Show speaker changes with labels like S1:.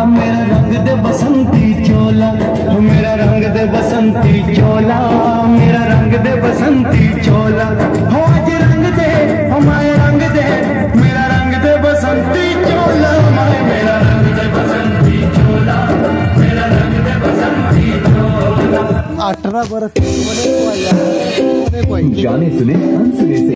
S1: मेरा रंग दे बसंती चोला, मेरा रंग दे बसंती चोला, मेरा रंग दे बसंती चोला। हो आज रंग दे हमारे रंग दे, मेरा रंग दे बसंती चोला, मेरा रंग दे बसंती चोला, मेरा रंग दे बसंती चोला।
S2: 18 बरस जाने सुने अनसुने से